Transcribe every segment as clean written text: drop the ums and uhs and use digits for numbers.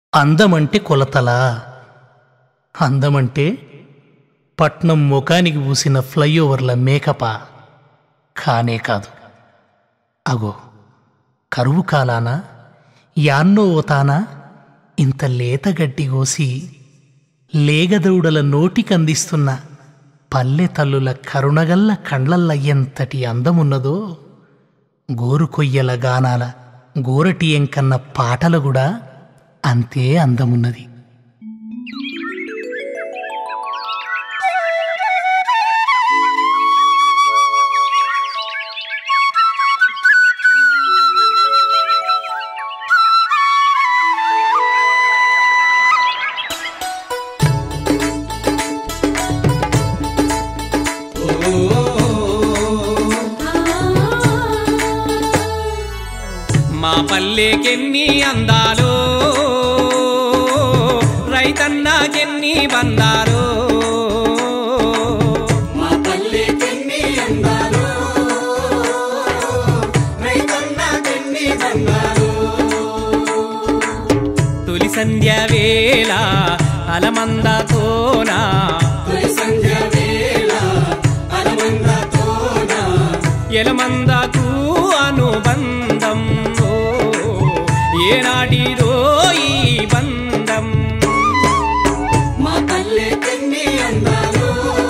అందమంటే కొలతలా? అందమంటే పట్నం ముఖానికి పూసిన ఫ్లైఓవర్ల మేకపా? కానే కాదు. అగో కరువు కాలాన యాన్నో ఓతానా ఇంత లేతగడ్డి కోసి లేగదౌడల నోటికందిస్తున్న పల్లె తల్లుల కరుణగల్ల కండ్లల్ల ఎంతటి అందమున్నదో గోరుకొయ్యల గానాల గోరటియం కన్న పాటల కూడా అంతే అందమున్నది. మా పల్లెకెన్ని అందాలో రైతన్నకెన్ని బందాలో మా పల్లెకెన్ని అందాలో రైతన్నకెన్ని బందాలో తొలి సంధ్య వేళ అలమందతోనా తొలి సంధ్య వేళ అలమందతోన ఎలమందకు అనుబంధం ఏనాటిదో ఈ బంధం. మా పల్లెకెన్ని అందాలో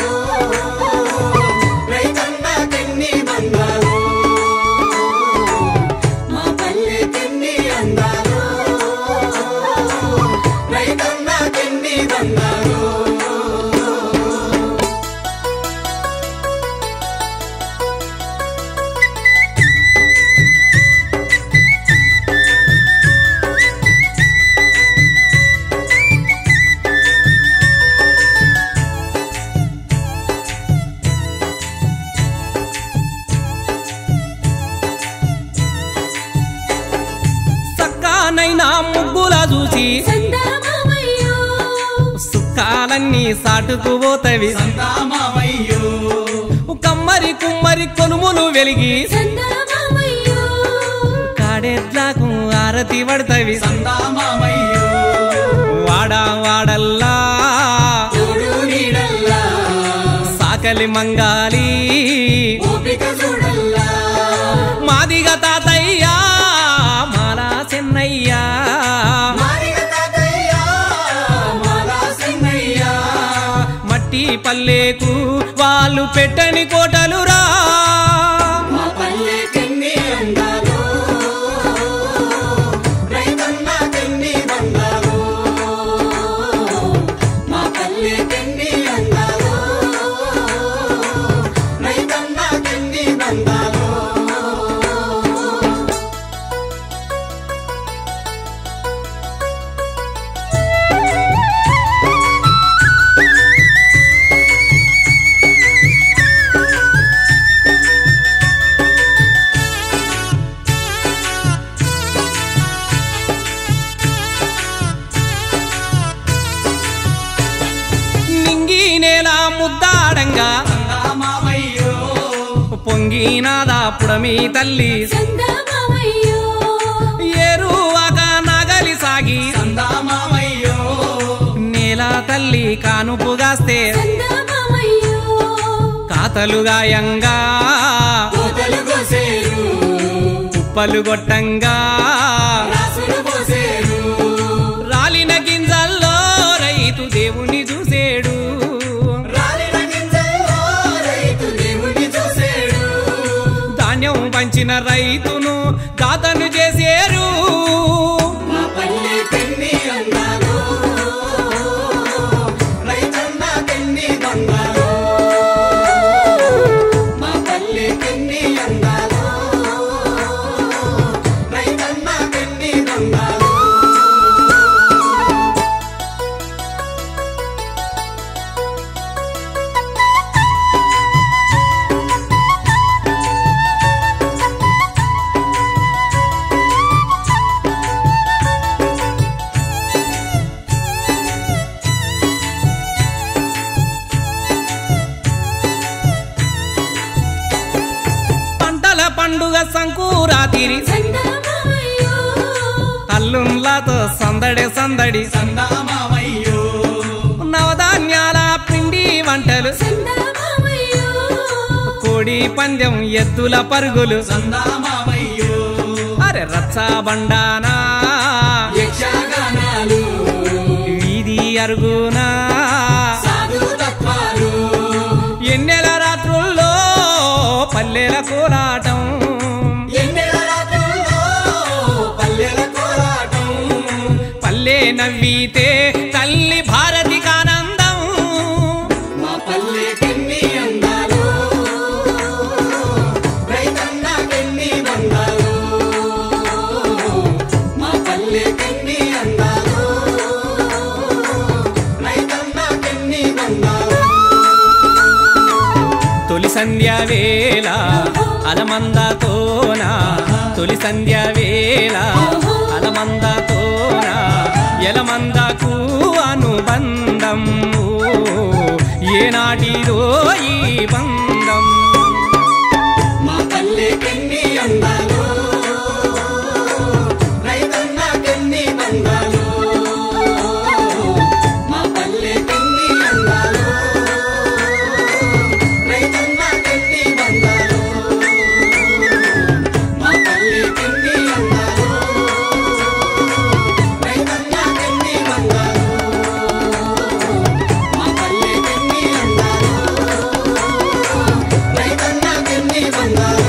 రైతన్నకెన్ని బందాలో మా పల్లెకెన్ని అందాలో రైతన్నకెన్ని బందాలో సక్కానైనా ముగ్గుల చూసి సుక్కాలన్నీ సాటుకుపోతవి సందామయ్యో కమ్మరి కుమ్మరి కొనుములు వెలిగి కాడెట్లాకు ఆరతి పడతవి సందామయ్యో వాడా వాడల్లా చూడు నీడల్లా సాకలి మంగాలి ఓపిక చూడల్లా మాదిగ తాతయ్యా మాలా చెన్నయ్యా మారిగ తాతయ్య మాలా సిన్నయ్య మట్టి పల్లెకు వాళ్ళు పెట్టని కోటలురా. మా పల్లెకెన్ని అందాలో రైతన్నకెన్ని బందాలో మా పల్లెకెన్ని అందాలో రైతన్నకెన్ని బందాలో నింగి నేల ముద్దాడంగా సందామయ్యో పొంగినాదా పుడమి తల్లి ఏరువాక నగలి సాగి సందామయ్యో నేల తల్లి కానుపుగాస్తే కాతలు గాయంగా కోతలు కోసేరు కుప్పలు గొట్టంగా రాసులు పోసేరు రాలిన గింజల్లో రైతు దేవుని చూసేడు రాలిన గింజల్లో రైతు దేవుని చూసేడు ధాన్యం పంచిన రైతును దాతను చేసేరు. మా పల్లెకెన్ని అందాలో రైతన్నకెన్ని బంగాలో మా పల్లెకెన్ని అందాలో రైతన్నకెన్ని బంగాలో పంటల పండుగ సంకురాతిరి అల్లుండ్లతో సందడి సందడి సందామామయ్యో నవధాన్యాల పిండి వంటలు కోడి పందెం ఎద్దుల పరుగులు సందామామయ్యో అరే రచ్చా బండానా యక్షగానాలు వీధి అరుగునా సాధు తత్వాలు ఎన్నెల రాత్రుల్లో పల్లెల కోలాటం ఎన్నెల రాత్రుల్లో పల్లెల కోలాటం పల్లె నవ్వితే తల్లి భారతికి ఆనందం మా పల్లెకెన్ని అందాలు రైతన్నకెన్ని బంధాలు మా పల్లెకెన్ని అందాలు రైతన్నకెన్ని బంధాలు తొలి సంధ్య వేళ అలమందతోన తొలి సంధ్య వేళ అలమందతోన ఎలమందకు అనుబంధం ఏనాటిదో ఈ బంధం మా పల్లెకెన్ని అందాలు రైతన్నకెన్ని బంధాలు మా పల్లెకెన్ని అందాలు రైతన్నకెన్ని బంధాలు మా పల్లెకెన్ని అందాలు రైతన్నకెన్ని బంధాలు మా పల్లెకెన్ని అందాలు రైతన్నకెన్ని బంధాలు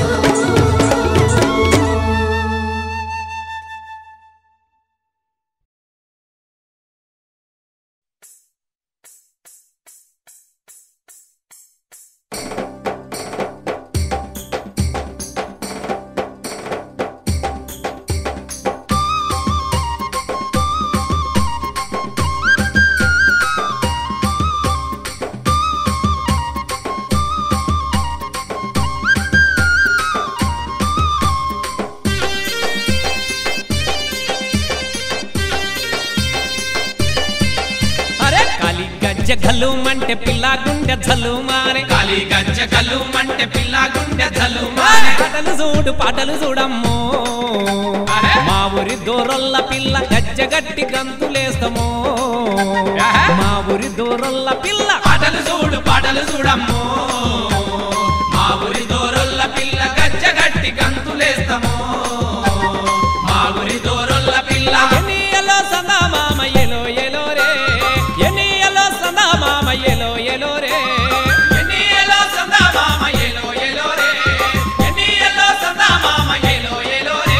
అరే కాలి గజ్జ గల్లుమంటే పిల్ల గుండె జల్లుమారే కాలి గజ్జ కల్లుమంటే పిల్ల గుండె జల్లుమారే పాటలు చూడు పాటలు చూడమ్మో మా ఊరి దూరొల్ల పిల్ల గజ్జ గట్టి గంతులేస్తామో మా ఊరి దూరొల్ల పిల్ల పాటలు చూడమ్మో మా ఊరి దోరొల్ల పిల్ల గజ్జ గట్టి గంతులేస్తామో మా ఊరి దోరొల్ల పిల్ల ఎనియలో సందా మామ ఎలో ఎలో రే ఎనియలో సందా మామ ఎలో ఎలో రే ఎన్నియలో సందా మామ ఎలో ఎలో రే ఎన్నియలో సందా మామ ఎలో ఎలో రే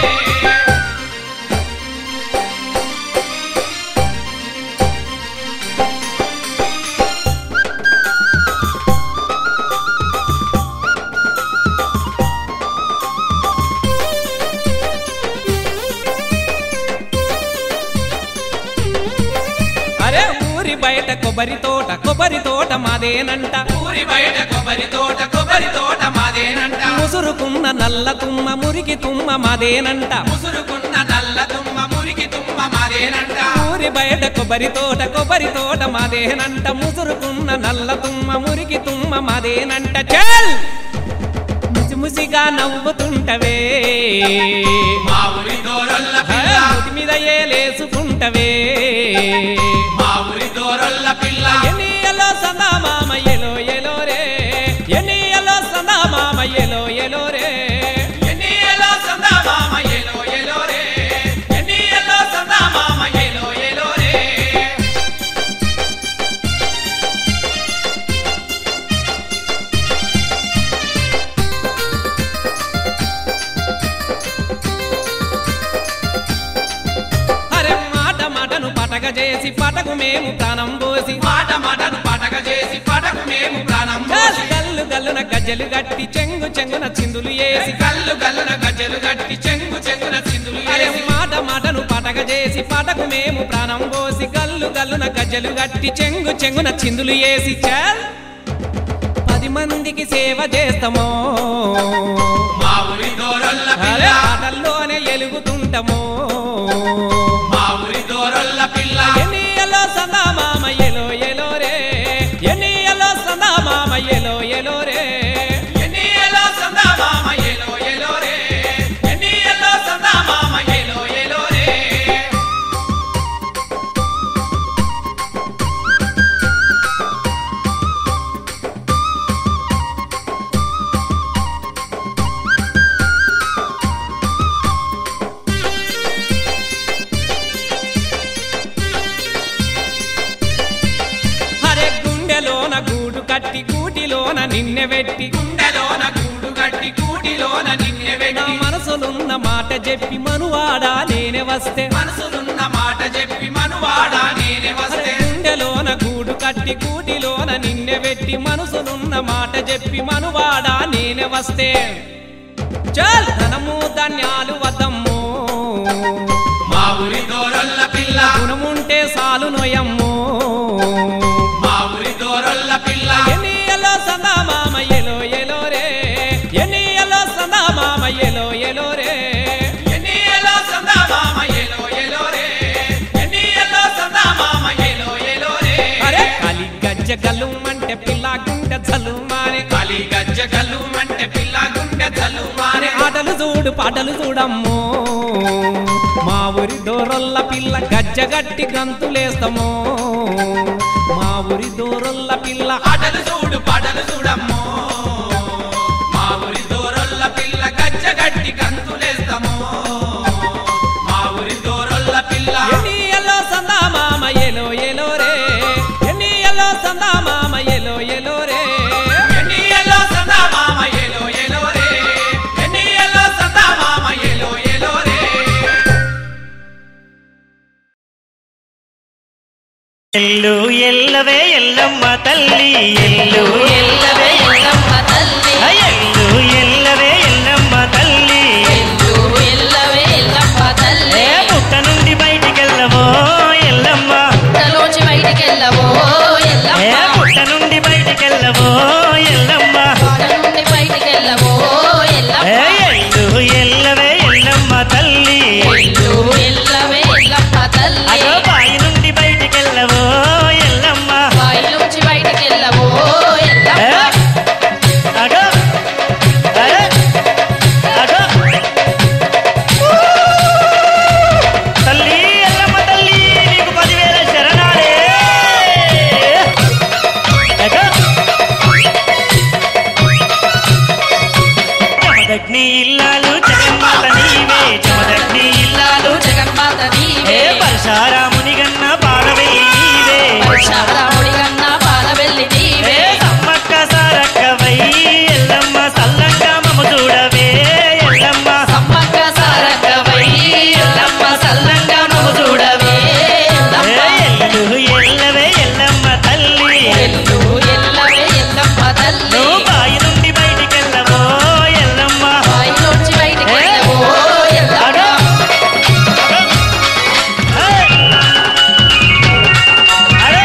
అరే ఊరి బయట కొబ్బరి తోట మాదేనంట ఊరి బయట కొబ్బరి తోట మాదేనంట ముసురుకున్న నల్ల తుమ్మ మురికి తుమ్మ మాదేనంట ముసురుకున్న నల్ల తుమ్మ మురికి తుమ్మ మాదేనంట ఊరి బయట కొబ్బరి తోట మాదేనంట ముసురుకున్న నల్ల తుమ్మ మురికి తుమ్మ మాదేనంట చల్ ముసిముసిగా నవ్వుతుంటవే మా ఊరి దోరొల్ల పిల్ల ముతి మీద ఏలేసుకుంటవే మా ఊరి దోరొల్ల పిల్ల ఎనియలో సందా మామ ఎలో ఎలో రే ఎనియలో సందా మామ ఎలో ఎలో రే ఎన్నియలో సందా మామ ఎలో ఎలో రే ఎన్నియలో సందా మామ ఎలో ఎలో రే అరే మాటను పటక చేసి పటకు మేము ప్రాణం పోసి మాటను పటక చేసి పటకు మేము ప్రాణం పోసి గల్లున గజ్జలు గట్టి చెంగున చిందులు వేసి గల్లున గజ్జలు గట్టి చెంగున చిందులు అరే వేసి మాటను పటక చేసి పటకు మేము ప్రాణం పోసి గల్లున గజ్జలు గట్టి చెంగున చిందులు వేసి చల్ 10 మందికి సేవ చేస్తామో మా ఊరి దోరొల్ల పిల్ల అరే ఆటల్లోనే ఎలుగుతుంటమో మా ఊరి దోరొల్ల పిల్ల ఎనియలో సందా మామ ఎలో ఎలో రే ఎనియలో సందా మామ ఎలో ఎలో రే ఎన్నియలో సందా మామ ఎలో ఎలో రే ఎన్నియలో సందా మామ ఎలో ఎలో రే కట్టి కూటిలోన నిన్నె పెట్టి గుండెలోన గూడు కట్టి కూటిలోన నిన్నె నా పెట్టి మనసులున్న మాట చెప్పి మనువాడా నేనే వస్తే మనసులున్న మాట చెప్పి మనువాడా నేనే వస్తే గుండెలోన గూడు కట్టి కూటిలోన నిన్నె పెట్టి మనసులున్న మాట చెప్పి మనువాడా నేనే వస్తే చల్ ధనము ధాన్యాలు వద్దమ్మో మా ఊరి దోరొల్ల పిల్ల గుణముంటే సాలు నొయమ్మో మా ఊరి దోరొల్ల పిల్ల ఎన్నియలో సందా మామ ఎలో ఎలో రే ఎన్నియలో సందా మామ ఎలో ఎలో రే ఎన్నియలో సందా మామ ఎలో ఎలో రే ఎన్నియలో సందా మామ ఎలో ఎలో రే అరే కాలి గజ్జ గల్లుమంటే పిల్ల గుండె జల్లుమానే కాలి గజ్జ గల్లుమంటే పిల్ల గుండె జల్లుమానే ఆటలు చూడు పాటలు చూడమ్మో మా ఊరి దూరొల్ల పిల్ల గజ్జగట్టి గంతులేస్తామో మా ఊరి దూరొల్ల పిల్ల ఆటలు చూడు పాటలు చూడమ్మో మా ఊరి దోరొల్ల పిల్ల గజ్జ గట్టి గంతులేస్తామో మా ఊరి దోరొల్ల పిల్ల ఎన్నియలో సందా మామ ఎలో ఎలో రే ఎన్నియలో సందా మామ ఎలో ఎలో రే ఎన్నియలో సందా మామ ఎలో ఎలో రే ఎన్నియలో సందా మామ ఎలో ఎలో రే ఎల్లు ఎల్లవే ఎల్లమ్మ తల్లి ఎల్లు ఎల్లవే ఎల్లమ్మ తల్లి ఎల్లు ఎల్లవే ఎల్లమ్మ తల్లి ఎల్లు ఎల్లవే ఎల్లమ్మ తల్లి పుట్ట నుండి బయటికెళ్ళవో ఎల్లమ్మ పుట్టలోంచి బయటికెళ్ళవో ఎల్లమ్మ పుట్ట నుండి బయటికెళ్ళవో ఎల్లమ్మ పుట్ట నుండి బయటికెళ్ళవో ఎల్లమ్మ ఎల్లు ఎల్లవే ఎల్లమ్మ తల్లి ఎల్లు ఎల్లవే ఎల్లమ్మ తల్లి అగో బాయి నుండి బయటికెళ్ళవో ఎల్లమ్మ బాయిలోంచి బయటికెళ్ళవో ఎల్లమ్మ అగో అరే అగో తల్లి ఎల్లమ్మ తల్లి నీకు 10,000 శరణాలే అగో జమదగ్ని ఇల్లాలు జగన్మాత నీవే జమదగ్ని ఇల్లాలు జగన్మాత నీవే పరశారాముని గన్న పాడవెల్లి నీవే పరశురాముడి కన్నా పాలవెల్లి నీవే సమ్మక్క సారక్కవై ఎల్లమ్మ సల్లంగా మమ్ము చూడవే ఎల్లమ్మ సమ్మక్క సారక్కవై ఎల్లమ్మ సల్లంగా నువ్వు చూడవే ఎల్లమ్మ ఎల్లు ఎల్లవే ఎల్లమ్మ తల్లి ఎల్లు ఎల్లవే ఎల్లమ్మ తల్లి నువ్వు బాయి నుండి బయటికెళ్ళవో ఎల్లమ్మ బాయిలోంచి బయటికెళ్ళవో ఎల్లమ్మ అగో అరే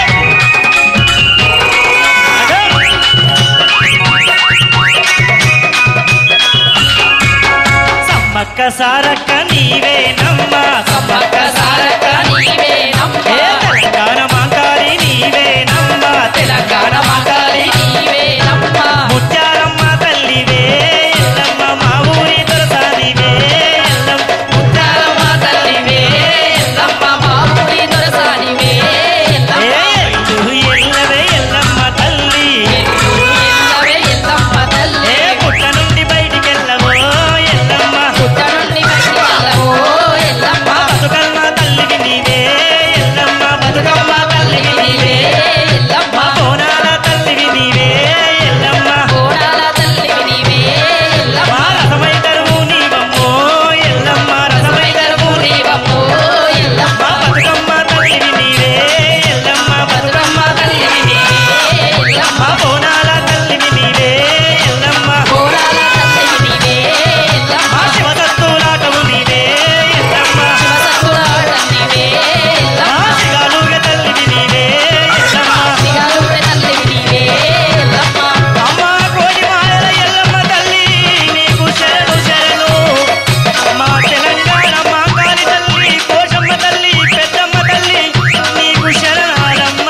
సమ్మక్క సారక్క నీవేనమ్మా సమ్మక్క సారక్క నీవేనమ్మ తెలంగాణ మాంకారి నీవేనమ్మా తెలంగాణ మాతాలి నీవేనమ్మ ముత్యాలమ్మ తల్లివే ఎల్లమ్మ మా ఊరి దొరసానివే ఎల్లమ్మ ముత్యాలమ్మ తల్లివే ఎల్లమ్మ మా ఊరి దొరసానివే ఎల్లమ్మ ఎల్లు ఎల్లవే ఎల్లమ్మ తల్లి ఎల్లు ఎల్లవే ఎల్లమ్మ తల్లి పుట్ట నుండి బయటికెళ్ళవో ఎల్లమ్మ పుట్ట నుండి బయటికెళ్ళవో ఎల్లమ్మ బతుకమ్మ తల్లివి నీవే ఎల్లమ్మ బతుకమ్మ తల్లివి నీవే ఎల్లమ్మ బోనాల తల్లివి నీవే ఎల్లమ్మ కోడాల తల్లివి నీవే ఎల్లమ్మ రసమై తరువు నీవమ్మో ఎల్లమ్మ రసమై తరువు నీవమ్మో ఎల్లమ్మ బతుకమ్మ తల్లివి నీవే ఎల్లమ్మ బతుకమ్మ తల్లివి నీవే ఎల్లమ్మ బోనాల తల్లివి నీవే ఎల్లమ్మ కోడాల తల్లివి నీవే ఎల్లమ్మ శివసత్తులాటవు నీవే ఎల్లమ్మ శివసత్తులాట నీవే ఎల్లమ్మ శిగాలుగ తల్లివి నీవే ఎల్లమ్మ సిగాలుగ తల్లివి నీవే ఎల్లమ్మ అమ్మ కోడి మాయల ఎల్లమ్మ తల్లి నీకు శరణు శరణు మా తెలంగాణ మాంకాళి తల్లి కోశమ్మ తల్లి పెద్దమ్మ తల్లి నీకు శరణాలమ్మ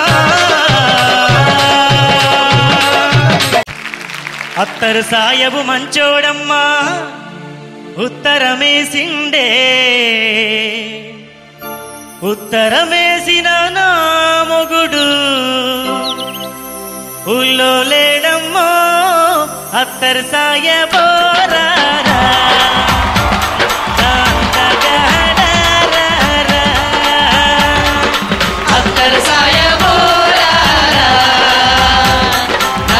అత్తరు సాయబు మంచోడమ్మా ఉత్తరమేసిండే ఉత్తరమేసిన నా మొగుడు ఊళ్ళో లేడమ్మో అత్తరు సాయబోరారా అత్తరు సాయబోరారా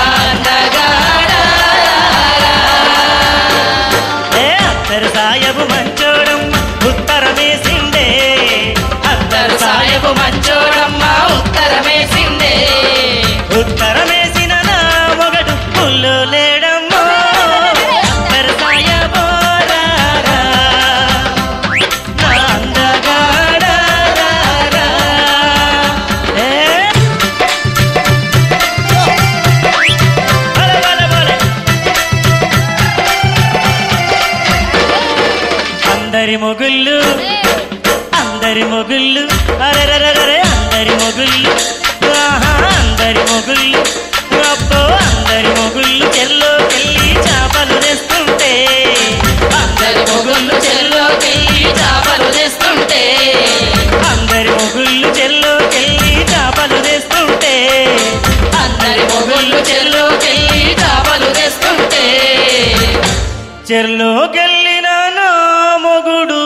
మొగుళ్ళు అందరి మొగుళ్ళు అరెరరే అందరి మొగుళ్ళు ఆహా అందరి మొగుళ్ళు అబ్బో అందరి మొగుళ్ళు చెల్లోకెళ్ళి చేపలు తెస్తుంటే అందరి మొగుళ్ళు చెల్లోకెళ్ళి చేపలు తెస్తుంటే అందరి మొగుళ్ళు చెల్లోకెళ్ళి చేపలు తెస్తుంటే అందరి మొగుళ్ళు చెల్లోకెళ్ళి చేపలు తెస్తుంటే చెర్లోకెళ్ళిన నా మొగుడు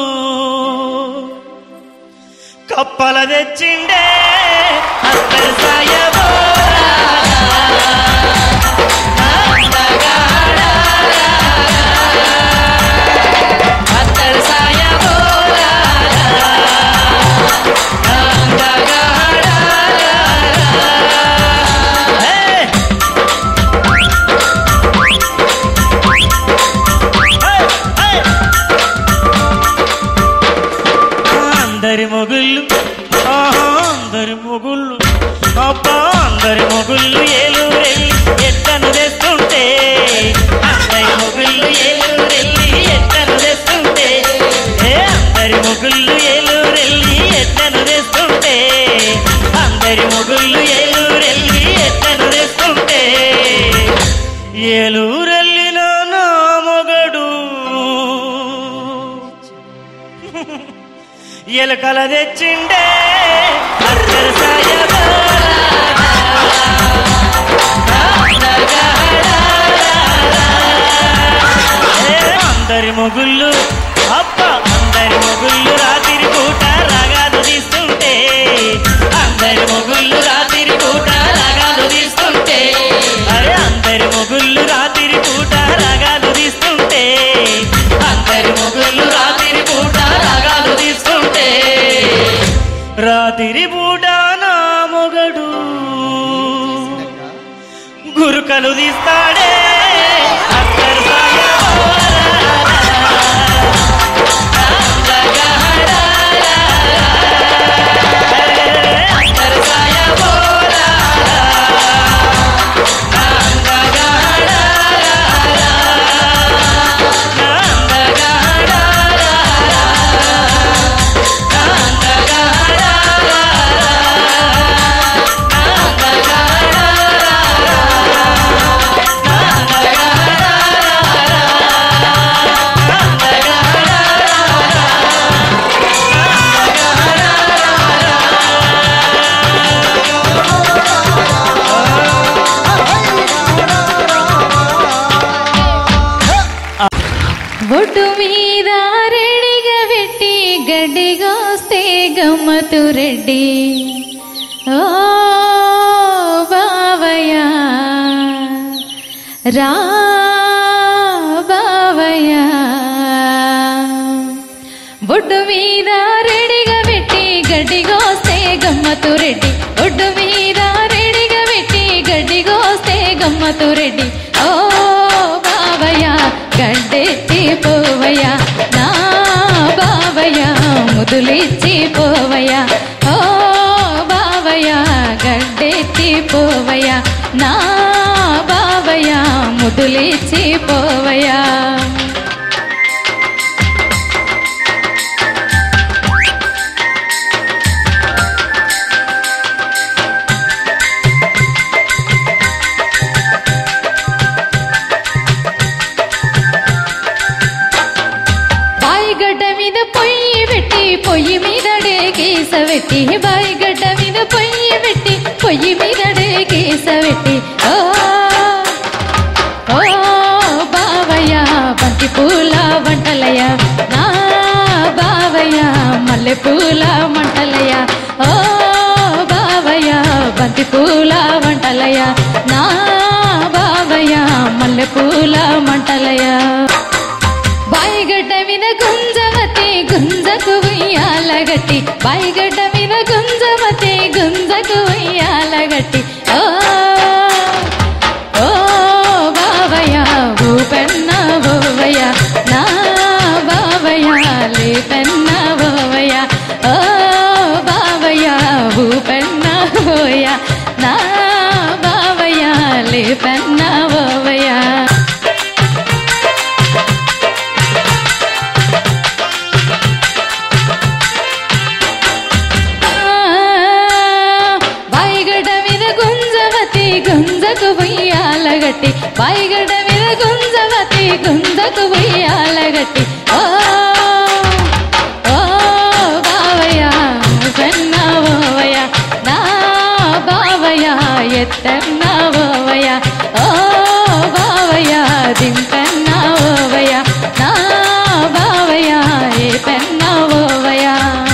కప్పల తెచ్చిండే అత్తరు సాయబోరా అత్తరు సాయబోరా అందరి మొగుళ్ళు ఆహా అందరి మొగుళ్ళు అబ్బా అందరి మొగుళ్ళు ఏలూరెళ్ళి ఎట్టను తెస్తుంటే అందరి మొగుళ్ళు ఏలూరెళ్ళి ఎట్టను తెస్తుంటే అందరి మొగుళ్ళు ఏలూరెళ్ళి ఎట్టను తెస్తుంటే అందరి మొగుళ్ళు ఏలూరెళ్ళి ఎట్టను తెస్తుంటే ఏలూరెళ్ళిన నా మొగడు ఎలుకల తెచ్చిండే అత్తరు అందరి మొగుళ్ళు అప్ప అందరి మొగుళ్ళు రాత్రి పూట రాగాలు తీస్తుంటే అందరి మొగుళ్ళు రాత్రి పూట రాగాలు తీస్తుంటే అరే అందరి మొగుళ్ళు రాత్రి పూట రాగాలు తీస్తుంటే అందరి మొగుళ్ళు రాత్రి పూట రాగాలు తీస్తుంటే రాత్రి పూట నా మొగడు గురుకలు తీస్తాడే అత్తరు ఒడ్డు మీద రెడిగా పెట్టి గడ్డిగోస్తే గమ్మతు రెడ్డి ఓ బావయ్య రా బావయ్య ఒడ్డు మీద రెడిగా పెట్టి గడ్డిగోస్తే గమ్మతు రెడ్డి ఒడ్డు మీద రెడిగా పెట్టి గడ్డిగోస్తే గమ్మతు రెడ్డి ఓ బావయ్య గడ్డెత్తి పోవయ్య నా బావయ్య ముదులిచ్చి పోవయ్య ఓ బావయ్య గడ్డెత్తి పోవయ్య నా బావయ్య ముదులిచ్చి పోవయ్య పొయ్యి మీద డేకేసబెట్టి బాయిగడ్డ మీద పొయ్యి పెట్టి పొయ్యి మీద డేకేసబెట్టి ఓ ఓ బావయ్య బంతి పూల వంటలయ్య నా బావయ్య మల్లె పూల మంటలయ్య ఓ బావయ్య బంతి పూల వంటలయ్య నా బావయ్య మల్లె పూల మంటలయ్య బాయిగడ్డ మీద గుంజవతి గుంజకు ఉయ్యాలగట్టి బాయిగడ్డ మీద గుంజవతి గుంజకు ఉయ్యాలగట్టి ఓ ఓ బావయ్య ఊపెన్న ఓవయ్య నా బావయ్య లేపెన్న ఓవయ్య ఓ బావయ్య ఊపెన్న ఓవయ్య నా బావయ్య లేపెన్న ఓవయ్య రాయిగడ్డ మీద గుంజవతి గుంజకు ఉయ్యాలగట్టి ఓ ఓ బావయ్య పెన్న ఓవయ్య నా బావయ్య ఎత్తన్న ఓవయ్య ఓ బావయ్య దింపెన్న ఓవయ్య నా బావయ్య ఏ పెన్న ఓవయ్య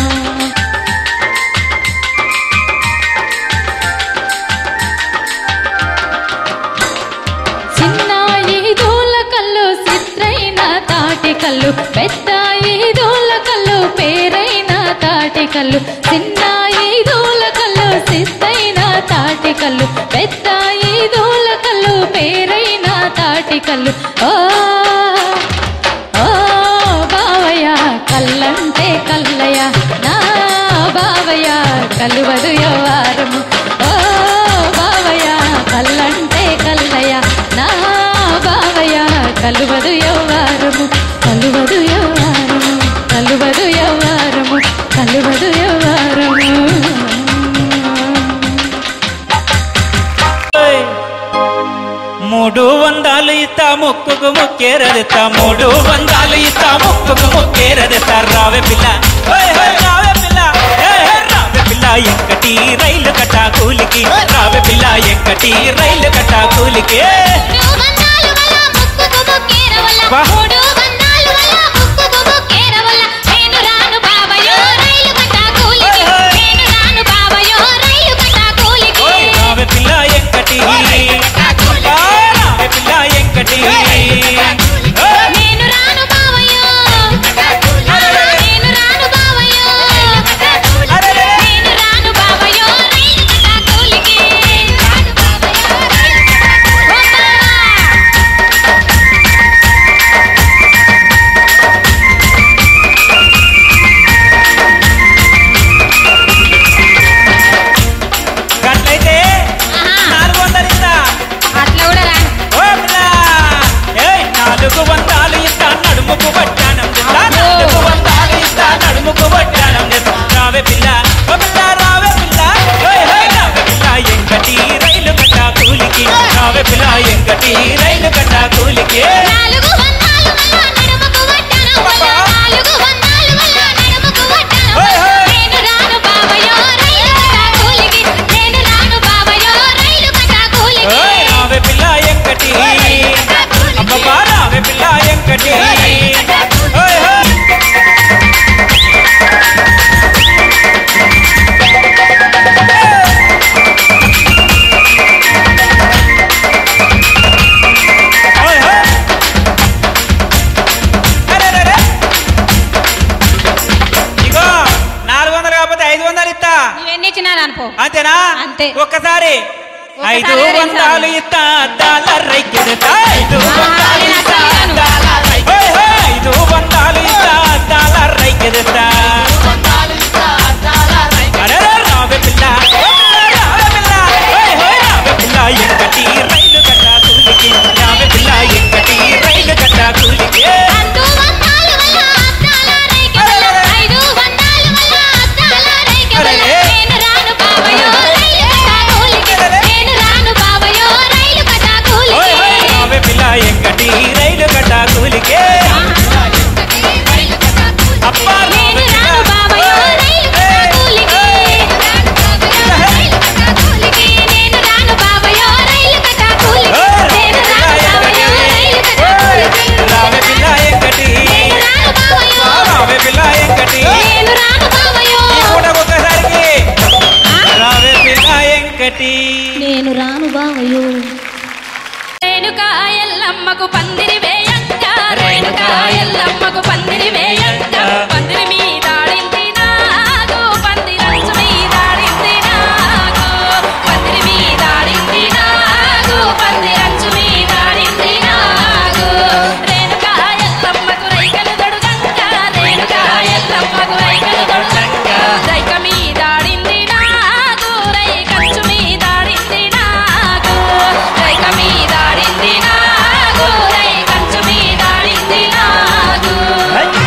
కళ్ళు పెద్దాయి దూల కళ్ళు పేరైన తాటి కళ్ళు చిన్నాయి దూల కళ్ళు సిద్ధైన తాటి కళ్ళు పెద్దాయి దూల కళ్ళు పేరైన తాటి కళ్ళు ఓ ఓ బావయ్య కళ్ళంటే కల్లయ్య నా బావయ్య కలువదు యవ్వారము ఓ బావయ్య కళ్ళంటే కల్లయ్య నా బావయ్య కలువదు యవ్వారము కలువదు యవ్వారము కలువదు యవ్వారము కలువదు యవ్వారము 300 ఇస్తా ముక్కుకు ముక్కేరదిస్తా 300 ఇస్తా ముక్కుకు ముక్కేరదిస్తా రావే పిల్ల రావే పిల్ల రావే పిల్ల ఎక్కటి రైలు కట్టా కూలికి రావే పిల్ల ఎక్కటి రైలు కట్టా కూలికి అంతేనా ఒక్కసారి 500 ఇస్తా డాలర్ రైకెడతా 500 ఇస్తా డాలర్ 500 ఇస్తా డాలర్ రైకెడతా అరే రావే పిల్ల రావే పిల్ల రావే పిల్ల ఎక్కటి రైలు కట్టా కూలికి రావే పిల్ల ఎక్కటి రైలు కట్టా కూలికి నేను రాను బావయ్యో రేణుకా ఎల్లమ్మకు పందిరి వేయంక రేణుకా ఎల్లమ్మకు పందిరి వేయంక పందిరి మీదాడింది నాగు పందిరంచు మీదాడింది నాగు పందిరి మీదాడింది నాగు పందిరంచు మీదాడింది నాగు రేణుకా ఎల్లమ్మకు రైకలు దొడుగంక రేణుకా ఎల్లమ్మకు రైకలు దొడుగంక రైక మీదాడింది నాగు రైకంచు మీదాడింది నాగు రైక మీదాడింది నాగు రైకంచు మీదాడింది నాగు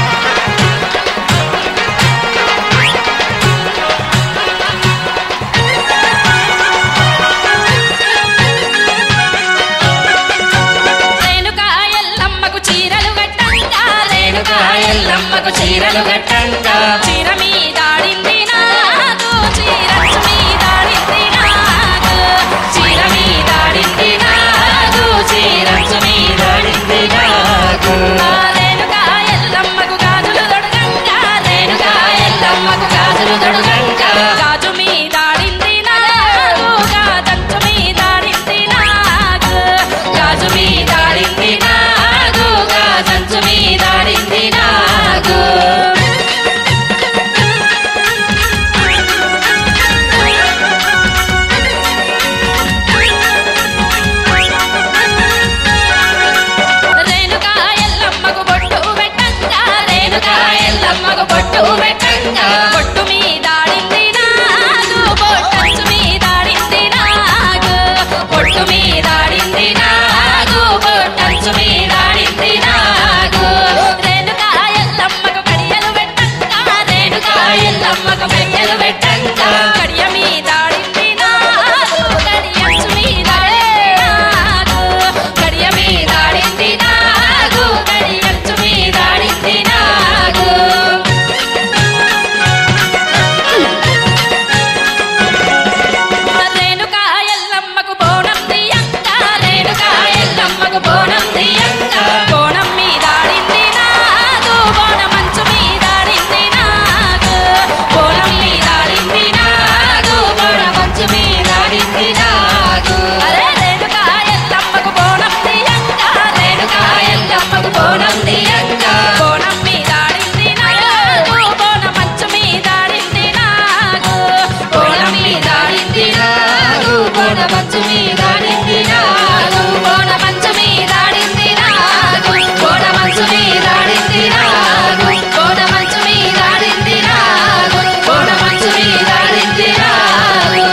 పంచమి దాడింది రాజు కోడ పంచమి దాడింది రాజు కోడ పంచమి దాడింది రాజు కోడ పంచమి దాడింది రాజు కోడ పంచమి దాడింది రాజు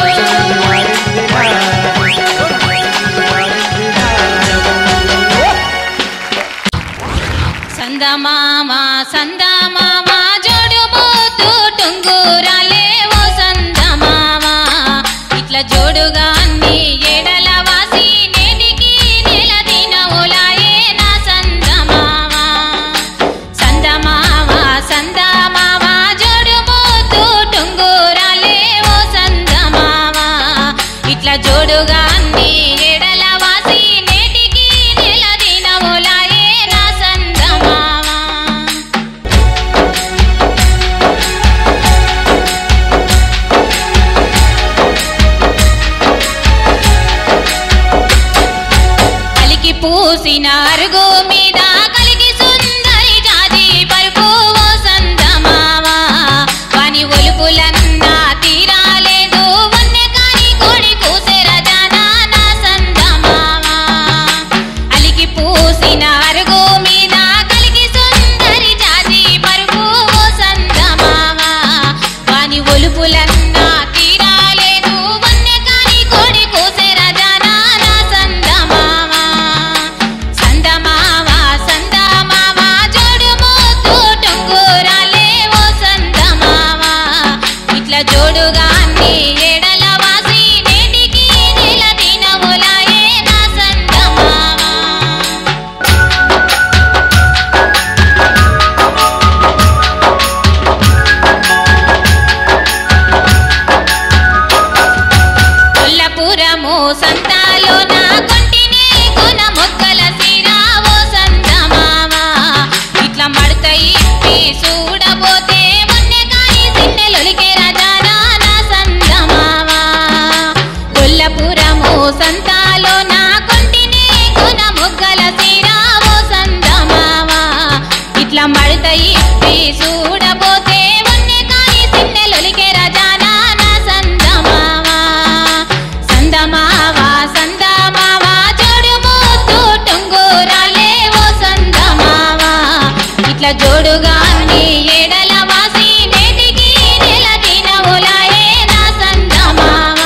సందమామ సందమామ జోడు మోతు టుంగురాలే ఓ సందమామ ఇట్లా జోడుగా అన్ని ఎడల వాసి నేటికి నెలదిన ఓలాయే నా సందమామ సందమామ సందమామ జోడు మోతు టుంగురాలే ఓ సందమామ ఇట్లా జోడుగా అన్ని ఎడల వాసి నేటికి నెలదిన ఓలాయే నా సందమామ కలికి పూసిన అరుగు మీద కలిగి సుందరి జాజి పరుపు ఓ సందమామ వాని ఒలుపులన్నా తీరాలేదు వన్నె కాని కోడి కూసెర జానా నా సందమామ అలికి పూసిన అరుగు మీద కలిగి సుందరి జాజి పరుపు ఓ సందమామ వాని ఒలుపులన్నా తీరాలేదు వన్నె కాని కోడి కూసెర జానా నా సందమామ సందమామ సందమామ జోడు మోతు టుంగురాలే ఓ సందమామ ఇట్లా జోడుగా అన్ని ఎడల వాసి నేటికి నెలదిన ఓలాయే నా సందమామ కొల్లపురము సంతాలో నా కొంటిని గుణ మొక్కల సిరా ఓ సందమామ ఇట్లా మడత ఇప్పి చూడబోతే వన్నె కాని సిన్నెలొలికే రజానా నా సందమామ కొల్లపురము సంతాలో నా కొంటిని గుణ మొక్కల సిరా ఓ సందమామ ఇట్లా మడత ఇప్పి చూడబోతే వన్నె కాని సిన్నెలొలికే రజానా నా సందమామ సందమామ సందమామ జోడు మోతు టుంగురాలే ఓ సందమామ ఇట్లా జోడుగా అన్ని ఎడల వాసి నేటికి నెలదిన ఓలాయే నా సందమామ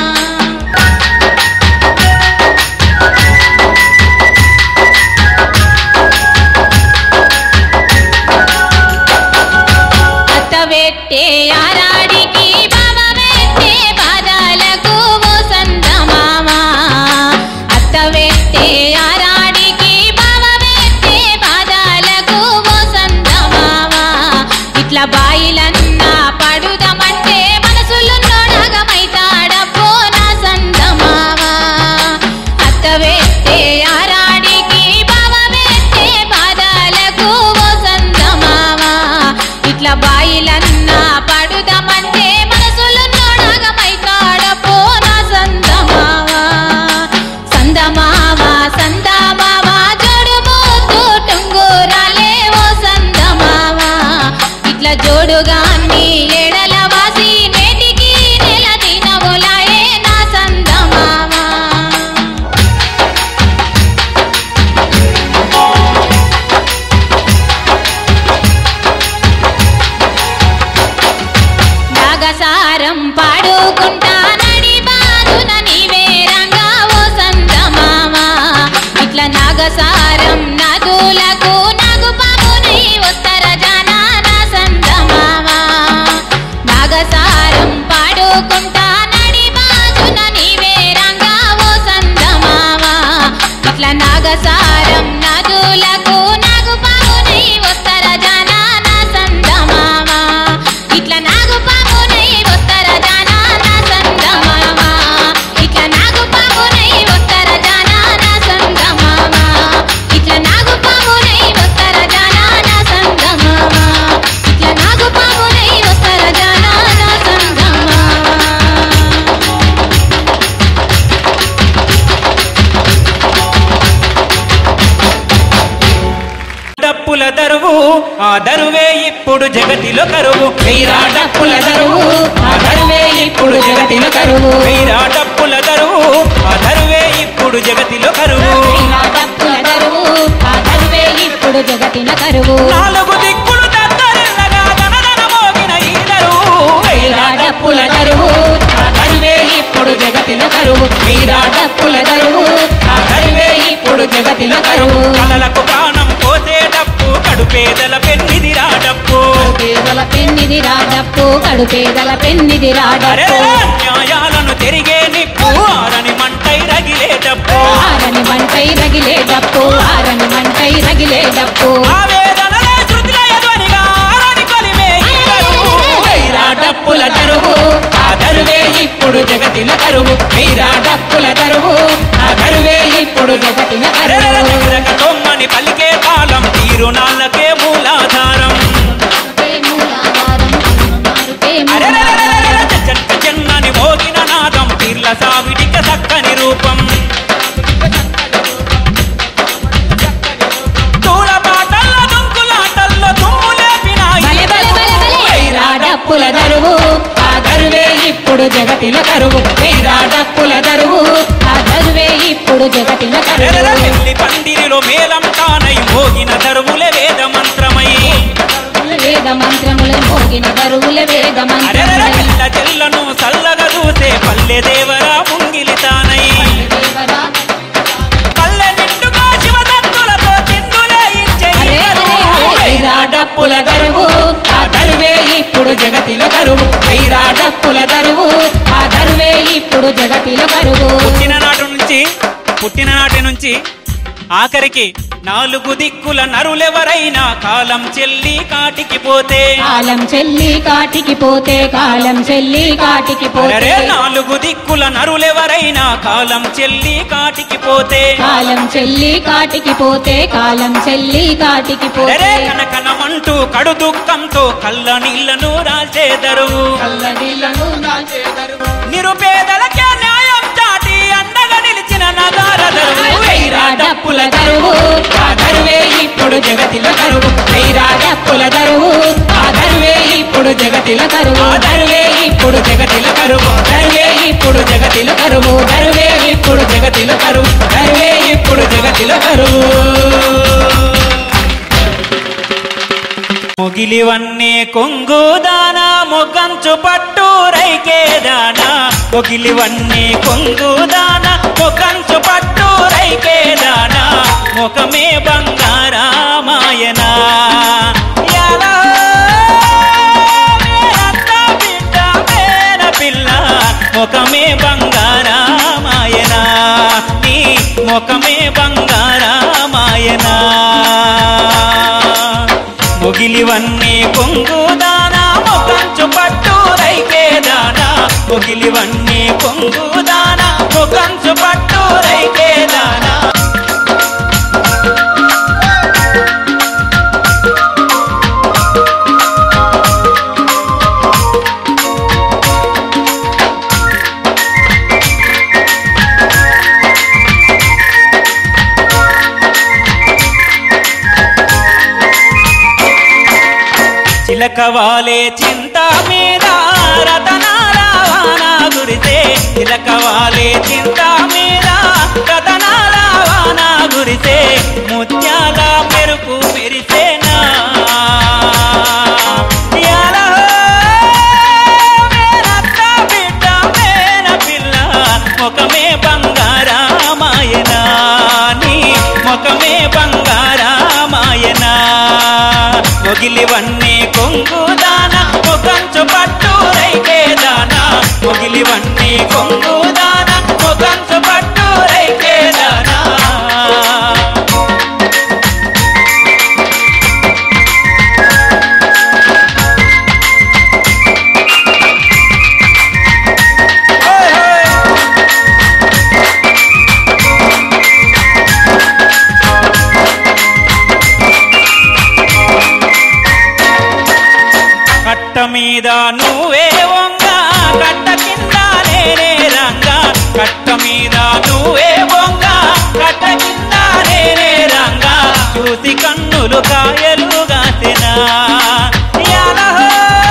అత్త వెట్టే ఆరాడికి బావ వెట్టే బాధలకు ఓ సందమామ అత్త వెట్టే ఆరాడికి బావ వెట్టే బాధలకు ఓ సందమామ ఇట్లా బాయిలన్నా పడుదమంటే మనసులున్నోడగమైతాడప్పో నా సందమామ అత్త వెట్టే ఆరాడికి బావ వెట్టే బాధలకు ఓ సందమామ ఇట్లా బాయిలన్నా పడుదమంటే మనసులున్నోడగమైతాడప్పో నా సందమామ సందమామ సందమామ జోడు మోతు టుంగురాలే ఓ సందమామ ఇట్లా జోడుగా అన్ని ఎడల వాసి నేటికి నెలదిన ఓలాయే నా సందమామ నాగసారం పాడుకుంటా నడి బాదున నీవే రంగా ఓ సందమామ ఇట్లా నాగసారం నదులకు నాగు పామునై వస్తర జానా నా సందమామ నాగసారం పాడుకుంటా నడి బాదున నీవే రంగా ఓ సందమామ ఇట్లా నాగసారం నదులకు నాగు పామునై వస్తర జానా నా సందమామ ఇట్లా నాగు పామునై వస్తర జానా నా సందమామ ఇట్లా నాగు పామునై వస్తర జానా నా సందమామ ఇట్లా నాగు పామునై వస్తర జానా నా సందమామ ఇట్లా నాగు పామునై వస్తర జానా నా సందమామ డప్పుల దరువు ఆ దరువే ఇప్పుడు జగతిలో కరువు డప్పుల దరువు ఆ దరువే ఇప్పుడు జగతిలో కరువు డప్పుల దరువు ఇప్పుడు జగతిలో కరువు వీరా డప్పుల దరువు ఆ దరువే ఇప్పుడు జగతిన కరువు నాలుగు దిక్కులు దద్దరిల్లగా దనదన మోగిన ఈ దరువు వీరా డప్పుల దరువు ఆ దరువే ఇప్పుడు జగతిన కరువు వీరా డప్పుల దరువు ఆ దరువే ఇప్పుడు జగతిన కరువు కలలకు ప్రాణం పోసే డప్పు కడుపేదల పెన్నిదిరా డప్పు పేదల పెన్నిది రాడప్పు కడుపేదల పెన్నిది అరే రాడప్పు న్యాయాలను తిరిగే నిప్పు ఆరని మంటై రగిలే డప్పు ఆరని మంటై రగిలే డప్పు ఆరని మంటై రగిలే డప్పు ఆవేదనలే శృతిలయ ధ్వనిగా ఆరని కొలిమే ఈ దరువు వీరా డప్పుల దరువు ఆ దరువే ఇప్పుడు జగతిన కరువు వీరా డప్పుల దరువు ఆ దరువే ఇప్పుడు జగతిన కరువు తొమ్మని పలికే కాలం తీరునాళ్ళకే మూలాధారం చెన్నని మోగిన నాదం పీర్ల సావిడిక చక్కని రూపం తూలపాటల్లో దుంకులాటల్లో దుమ్ము లేపిన ఈ వీరా డప్పుల దరువు ఆ దరువే ఇప్పుడు జగతిన కరువు వీరా డప్పుల దరువు ఆ దరువే ఇప్పుడు జగతిన కరువు పెళ్లి పందిరిలో మేలం తానై మోగిన దరువులే వేద మంత్రమై వేద మంత్రములు మోగిన దరువుల వేద మంత్రములు పిల్ల చెల్లను సల్లగా చూసే పల్లె దేవరా ముంగిలి తానై పల్లె నిండుగా శివదత్తులతో చిందులే ఇచ్చే ఈ దరువు. వీరా డప్పుల దరువు ఆ దరువే ఇప్పుడు జగతిన కరువు వీరా డప్పుల దరువు ఆ దరువే ఇప్పుడు జగతిన కరువు పుట్టిన నాటి నుంచి ఆఖరికి నాలుగు దిక్కుల నరులెవరైనా కాలం చెల్లి కాటికి పోతే కాలం చెల్లి కాటికి పోతే కాలం చెల్లి కాటికి పోతే అరే నాలుగు దిక్కుల నరులెవరైనా కాలం చెల్లి కాటికి పోతే కాలం చెల్లి కాటికి పోతే కాలం చెల్లి కాటికి అరే పోతే కనకనమంటూ కడు దుఃఖంతో కళ్ళ నీళ్లను రాల్చేదరు నిరుపేదలకే న్యాయం చాటి అండగా నిలిచిన నగారదరు వీరా డప్పుల దరువు ఆ దరువే ఇప్పుడు జగతిల కరువు వీరా డప్పుల దరువు ఆ దరువే ఇప్పుడు జగతిల కరువు దరువే ఇప్పుడు జగతిల కరువు దరువే ఇప్పుడు జగతిల కరువు దరువే ఇప్పుడు జగతిల కరువు దరువే ఇప్పుడు జగతిల కరువు మొగిలివన్నే కొంగుదానా మొగ్గంచు పట్టు రైకేదానా మొగిలివన్నే కొంగుదానా మొగ్గంచు పట్టు రైకేదానా ముఖమే బంగారామాయనా యాలా మేనత్త బిడ్డ మేన పిల్ల ముఖమే బంగారామాయనా నీ ముఖమే బంగారామాయనా మొగిలివన్నే కొంగుదానా మొకంచు పట్టు రైకేదానా మొగిలివన్నే కొంగుదానా మొకంచు పట్టు రైకేదానా చిలకవాలే చింత మీద రతనాల వాన గురిసే చిలకవాలే చింత మీద రతనాల వాన గురిసే ముత్యాల మెరుపు మెరిసేనా యాలా మేనత్త బిడ్డ మేన పిల్ల ముఖమే బంగారామాయనా నీ ముఖమే బంగారామాయనా మొగిలివన్నే కొంగుదానా మొకంచు పట్టు రైకేదానా మొగిలివన్నే కొంగుదానా మొకంచు పట్టు రైకేదానా కట్ట మీద నువ్వే వంగ కట్ట కింద నేనే రంగా కట్ట మీద నువ్వే వంగ కట్ట కింద నేనే రంగా చూసి కన్నులు కాయలు గాసెనా యాలహో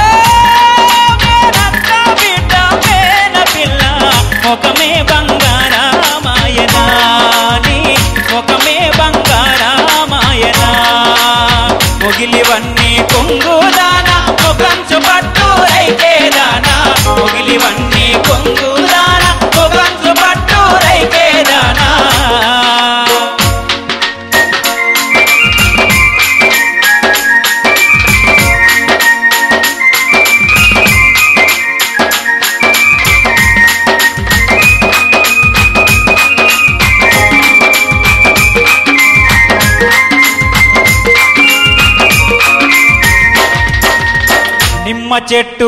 మేనత్త బిడ్డ మేన పిల్ల ముఖమే బంగారామాయనా చెట్టు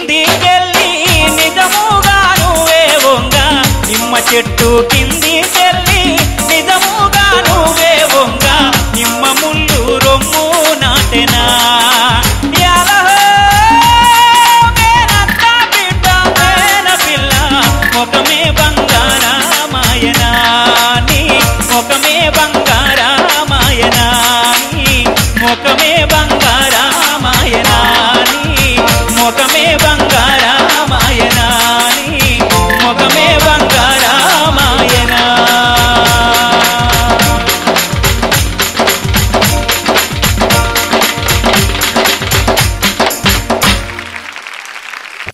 కిందికెళ్ళి నిజముగా నువ్వే వంగ నిమ్మ చెట్టు కిందికెళ్ళి